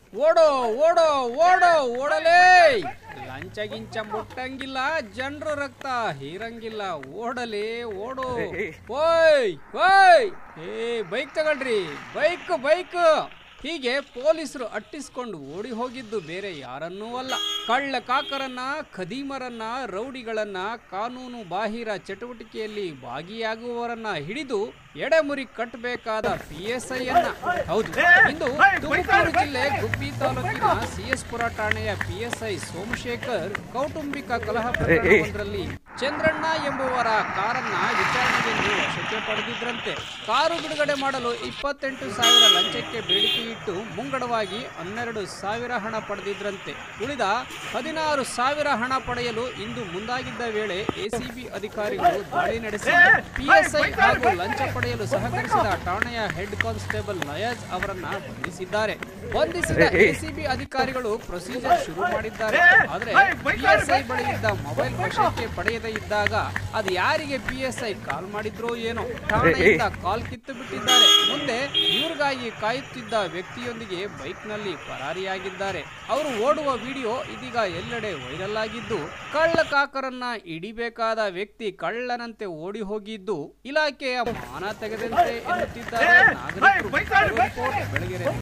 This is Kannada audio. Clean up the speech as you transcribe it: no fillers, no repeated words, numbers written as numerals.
ಓಡೋ ಓಡೋ ಓಡೋ ಓಡಲೇ. ಲಂಚ ಗಿಂಚ ಮುಟ್ಟಂಗಿಲ್ಲ, ಜನರ ರಕ್ತ ಹೀರಂಗಿಲ್ಲ. ಓಡಲೇ ಓಡೋ. ಓಯ್ ಓಯ್, ಬೈಕ್ ತಗೊಳ್ರಿ, ಬೈಕ್ ಬೈಕ್. ಹೀಗೆ ಪೊಲೀಸರು ಅಟ್ಟಿಸ್ಕೊಂಡು ಓಡಿ ಹೋಗಿದ್ದು ಬೇರೆ ಯಾರನ್ನೂ ಅಲ್ಲ, ಕಳ್ಳ ಕಾಕರನ್ನ, ಖದೀಮರನ್ನ, ರೌಡಿಗಳನ್ನ, ಕಾನೂನು ಬಾಹಿರ ಚಟುವಟಿಕೆಯಲ್ಲಿ ಭಾಗಿಯಾಗುವವರನ್ನ ಹಿಡಿದು ಎಡೆಮುರಿ ಕಟ್ಟಬೇಕಾದ PSI ಅನ್ನ. ಹೌದು, ಇಂದು ತುಮಕೂರು ಜಿಲ್ಲೆ ಗುಬ್ಬಿ ತಾಲೂಕಿನ CS-ಪುರ ಠಾಣೆಯ PSI ಸೋಮಶೇಖರ್ ಕೌಟುಂಬಿಕ ಕಲಹ ಪ್ರಕರಣವೊಂದರಲ್ಲಿ ಚಂದ್ರಣ್ಣ ಎಂಬುವರ ಕಾರನ್ನ ವಿಚಾರಣೆಗೆಂದು ವಶಕ್ಕೆ ಪಡೆದಿದ್ರಂತೆ. ಕಾರು ಬಿಡುಗಡೆ ಮಾಡಲು 28,000 ಲಂಚಕ್ಕೆ ಬೇಡಿಕೆ ಇಟ್ಟು ಮುಂಗಡವಾಗಿ 12,000 ಹಣ ಪಡೆದಿದ್ರಂತೆ. ಉಳಿದ 16,000 ಹಣ ಪಡೆಯಲು ಇಂದು ಮುಂದಾಗಿದ್ದ ವೇಳೆ ACB ಅಧಿಕಾರಿಗಳು ದಾಳಿ ನಡೆಸಿ PSI ಹಾಗೂ ಲಂಚ ಪಡೆಯಲು ಸಹಕರಿಸಿದ ಠಾಣೆಯ ಹೆಡ್ ಕಾನ್ಸ್ಟೇಬಲ್ ನಯಾಜ್ ಅವರನ್ನ ಬಂಧಿಸಿದ್ದಾರೆ. ಬಂಧಿಸಿದ ACB ಅಧಿಕಾರಿಗಳು ಪ್ರೊಸೀಜರ್ ಶುರು ಮಾಡಿದ್ದಾರೆ. ಆದರೆ PSI ಬಳಿ ಇದ್ದ ಮೊಬೈಲ್ ವಶಕ್ಕೆ ಪಡೆಯದೇ ಇದ್ದಾಗ ಅದು ಯಾರಿಗೆ PSI ಕಾಲ್ ಮಾಡಿದ್ರೋ ಏನೋ ಠಾಣೆಯಿಂದ ಕಾಲ್ ಕಿತ್ತು ಬಿಟ್ಟಿದ್ದಾರೆ. ಮುಂದೆ ಇವ್ರಿಗಾಗಿ ಕಾಯುತ್ತಿದ್ದ ವ್ಯಕ್ತಿಯೊಂದಿಗೆ ಬೈಕ್ ನಲ್ಲಿ ಪರಾರಿಯಾಗಿದ್ದಾರೆ. ಅವರು ಓಡುವ ವಿಡಿಯೋ ಇದೀಗ ಎಲ್ಲೆಡೆ ವೈರಲ್ ಆಗಿದ್ದು, ಕಳ್ಳ ಕಾಕರನ್ನ ಹಿಡಿಬೇಕಾದ ವ್ಯಕ್ತಿ ಕಳ್ಳನಂತೆ ಓಡಿ ಹೋಗಿದ್ದು ಇಲಾಖೆಯ ಮಾನ ತೆಗೆದಂತೆ ಎನ್ನುತ್ತಿದ್ದಾರೆ ನಾಗರಿಕರು. ಬೆಳಗೆರೆ.